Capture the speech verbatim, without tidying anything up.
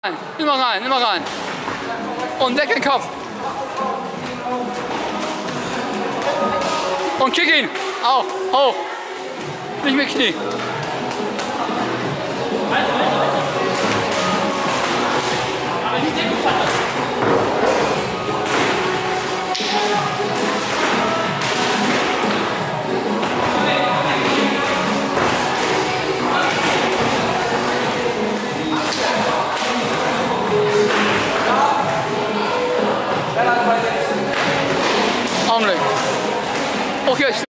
Immer rein, immer rein. Und deck den Kopf. Und kick ihn. Auch, hoch. Nicht mit Knie. Augenblick. Okay.